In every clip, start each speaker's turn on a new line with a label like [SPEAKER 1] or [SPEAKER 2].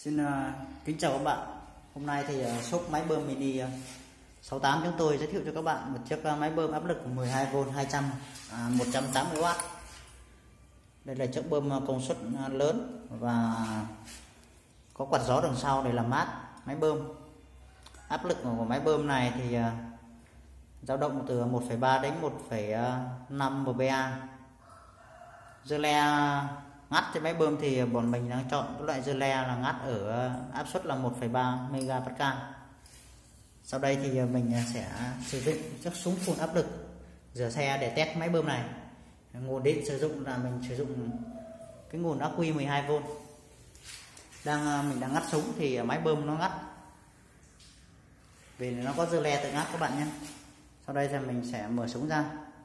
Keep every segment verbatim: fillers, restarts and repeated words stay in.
[SPEAKER 1] Xin uh, kính chào các bạn. Hôm nay thì uh, shop máy bơm mini uh, sáu tám chúng tôi giới thiệu cho các bạn một chiếc uh, máy bơm áp lực mười hai vôn hai trăm uh, một trăm tám mươi oát. Đây là chiếc bơm uh, công suất uh, lớn và có quạt gió đằng sau để làm mát máy bơm. Áp lực của máy bơm này thì uh, dao động từ một phẩy ba đến một phẩy năm mê ga. Dưa le ngắt trên máy bơm thì bọn mình đang chọn cái loại dưa le là ngắt ở áp suất là một phẩy ba mê ga Pascal. Sau đây thì mình sẽ sử dụng chiếc súng phun áp lực rửa xe để test máy bơm này. Nguồn điện sử dụng là mình sử dụng cái nguồn ắc quy mười hai vôn. Đang mình đang ngắt súng thì máy bơm nó ngắt vì nó có dưa le tự ngắt các bạn nhé. Sau đây thì mình sẽ mở súng ra.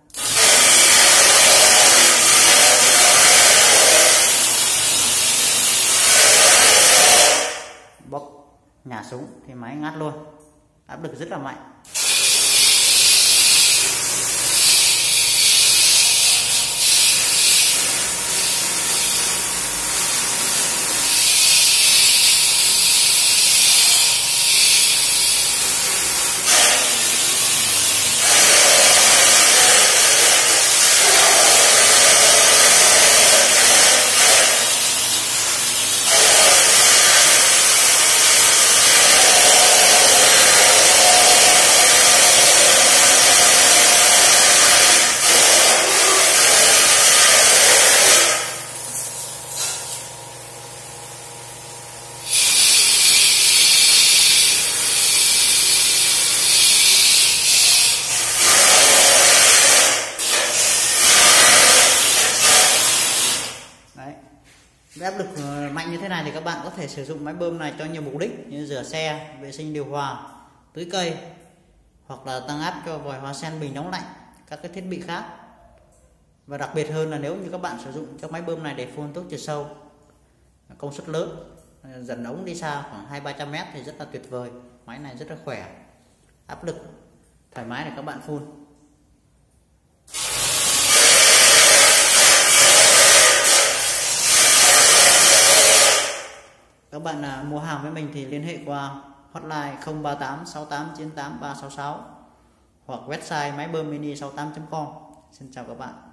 [SPEAKER 1] Bóc nhả súng thì máy ngắt luôn, áp lực rất là mạnh. Với áp lực mạnh như thế này thì các bạn có thể sử dụng máy bơm này cho nhiều mục đích như rửa xe, vệ sinh điều hòa, tưới cây hoặc là tăng áp cho vòi hoa sen, bình nóng lạnh, các cái thiết bị khác. Và đặc biệt hơn là nếu như các bạn sử dụng cho máy bơm này để phun thuốc trừ sâu công suất lớn, dẫn ống đi xa khoảng hai ba trăm mét thì rất là tuyệt vời. Máy này rất là khỏe, áp lực thoải mái để các bạn phun. Các bạn à, mua hàng với mình thì liên hệ qua hotline không ba tám sáu tám chín tám ba sáu sáu hoặc website máy bơm mini sáu tám chấm com. Xin chào các bạn.